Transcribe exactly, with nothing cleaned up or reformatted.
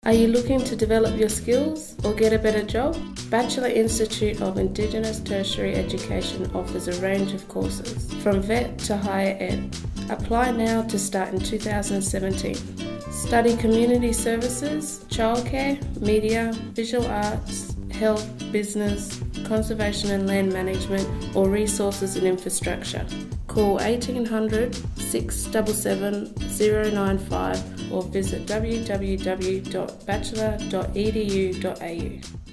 Are you looking to develop your skills or get a better job? Batchelor Institute of Indigenous Tertiary Education offers a range of courses, from vet to higher ed. Apply now to start in two thousand seventeen. Study community services, childcare, media, visual arts, health, business, conservation and land management, or resources and infrastructure. Call eighteen hundred, six seven seven, zero nine five or visit w w w dot batchelor dot e d u dot a u.